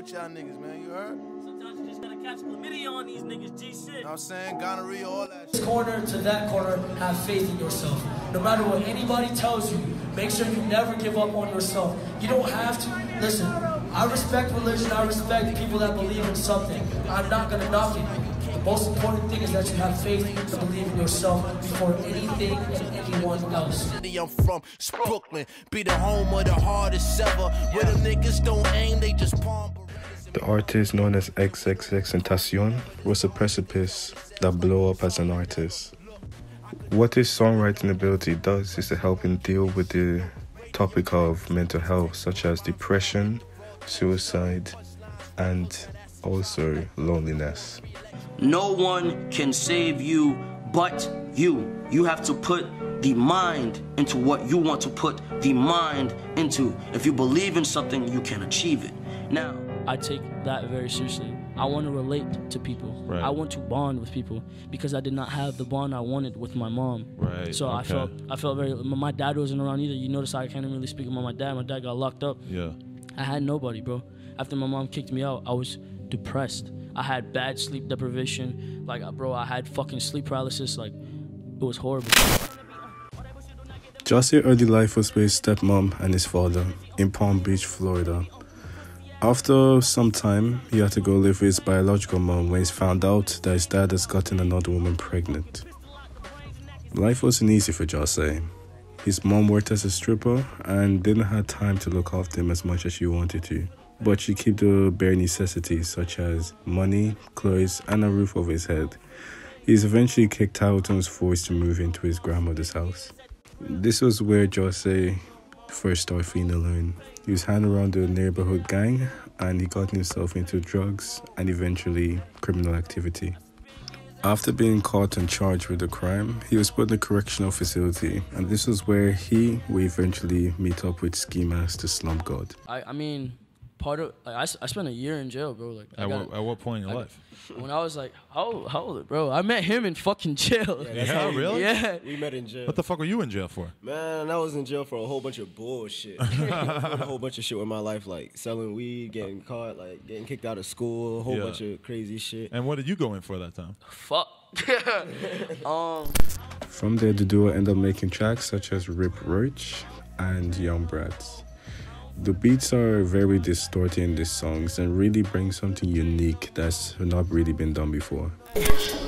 with y'all niggas, man, you heard? Sometimes you just gotta catch chlamydia on these niggas, G-shit. You know what I'm saying? Gonorrhea, all that shit. This corner to that corner, have faith in yourself. No matter what anybody tells you, make sure you never give up on yourself. You don't have to. Listen, I respect religion, I respect people that believe in something. I'm not gonna knock it. The most important thing is that you have faith to believe in yourself before anything and anyone else. I'm from Brooklyn, be the home of the hardest ever. Where the niggas don't aim, they just palm. The artist known as XXXTentacion was a precipice that blew up as an artist. What his songwriting ability does is to help him deal with the topic of mental health, such as depression, suicide, and also loneliness. No one can save you but you. You have to put the mind into what you want to put the mind into. If you believe in something, you can achieve it. Now, I take that very seriously. I want to relate to people. Right. I want to bond with people because I did not have the bond I wanted with my mom. Right. So okay. I felt very. My dad wasn't around either. You notice I can't really speak about my dad. My dad got locked up. Yeah. I had nobody, bro. After my mom kicked me out, I was depressed. I had bad sleep deprivation. Like, bro, I had fucking sleep paralysis. Like, it was horrible. Jahseh's early life was with his stepmom and his father in Palm Beach, Florida. After some time, he had to go live with his biological mom when he found out that his dad has gotten another woman pregnant. Life wasn't easy for Jahseh. His mom worked as a stripper and didn't have time to look after him as much as she wanted to. But she kept the bare necessities such as money, clothes, and a roof over his head. He was eventually kicked out and was forced to move into his grandmother's house. This was where Jahseh first started feeling alone. He was hanging around the neighborhood gang and he got himself into drugs and eventually criminal activity. After being caught and charged with the crime, he was put in a correctional facility, and this was where he would eventually meet up with Ski Mask, the Slump God. I mean, part of I spent a year in jail, bro. Like, at what point in your life? When I was like, how old, bro? I met him in fucking jail. Yeah, really? Yeah. We met in jail. What the fuck were you in jail for? Man, I was in jail for a whole bunch of bullshit. A whole bunch of shit with my life, like selling weed, getting caught, like getting kicked out of school, a whole bunch of crazy shit. And what did you go in for that time? Fuck. From there, the duo ended up making tracks such as Rip Roach and Young Brats. The beats are very distorted in these songs and really bring something unique that's not really been done before. Hey,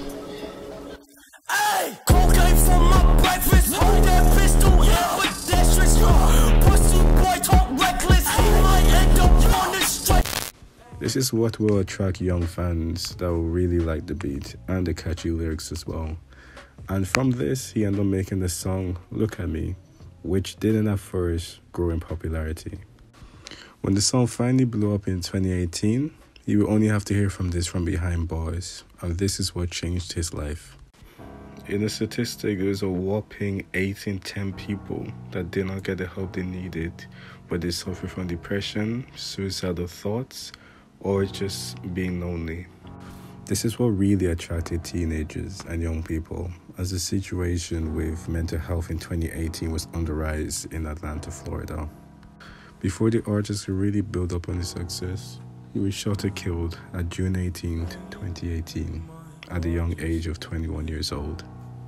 cocaine for my breakfast, hold that pistol, yeah, with that pussy boy talk reckless, he might end up on the strike. This is what will attract young fans that will really like the beat and the catchy lyrics as well. And from this, he ended up making the song Look At Me, which didn't at first grow in popularity. When the song finally blew up in 2018, you will only have to hear from this from behind bars, and this is what changed his life. In a statistic, there was a whopping 8 in 10 people that did not get the help they needed, but they suffer from depression, suicidal thoughts, or just being lonely. This is what really attracted teenagers and young people, as the situation with mental health in 2018 was on the rise in Atlanta, Florida. Before the artist could really build up on his success, he was shot and killed on June 18, 2018, at the young age of 21 years old.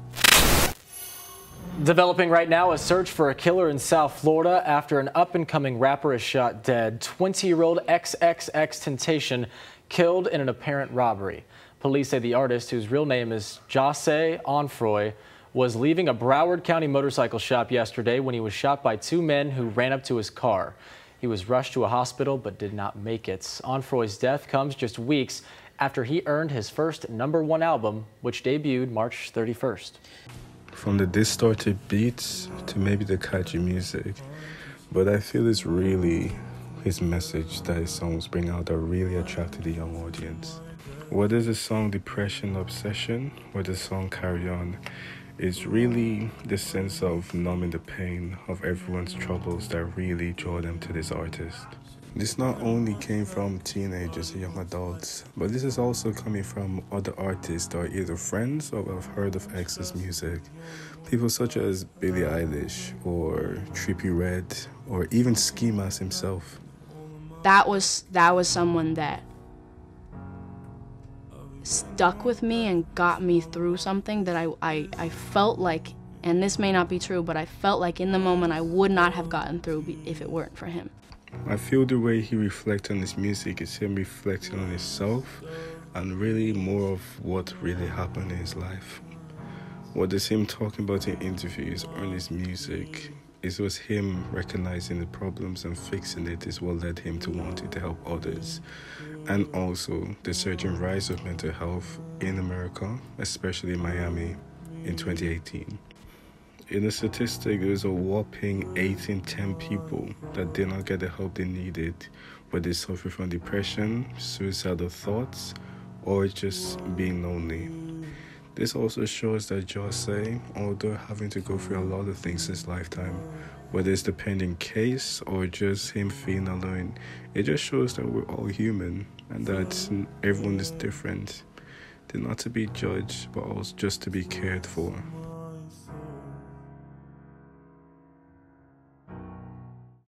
Developing right now, a search for a killer in South Florida after an up-and-coming rapper is shot dead. 20-year-old XXXTentacion killed in an apparent robbery. Police say the artist, whose real name is Jahseh Onfroy, was leaving a Broward County motorcycle shop yesterday when he was shot by 2 men who ran up to his car. He was rushed to a hospital but did not make it. Onfroy's death comes just weeks after he earned his first #1 album, which debuted March 31st. From the distorted beats to maybe the catchy music, but I feel it's really his message that his songs bring out that really attracted the young audience. Whether the song Depression Obsession or the song Carry On, it's really the sense of numbing the pain of everyone's troubles that really draw them to this artist. This not only came from teenagers and young adults, but this is also coming from other artists that are either friends or have heard of X's music. People such as Billie Eilish or Trippie Redd or even Ski Mask himself. that was someone that stuck with me and got me through something that I felt like, and this may not be true, but I felt like in the moment I would not have gotten through if it weren't for him. I feel the way he reflects on his music is him reflecting on himself and really more of what really happened in his life. What is him talking about in interviews or in his music, it was him recognizing the problems and fixing it is what led him to wanting to help others. And also the surging rise of mental health in America, especially in Miami in 2018. In a statistic, there was a whopping 8 in 10 people that did not get the help they needed, whether they suffer from depression, suicidal thoughts, or just being lonely. This also shows that José, although having to go through a lot of things in his lifetime, whether it's the pending case or just him feeling alone, it just shows that we're all human and that everyone is different. They're not to be judged, but also just to be cared for.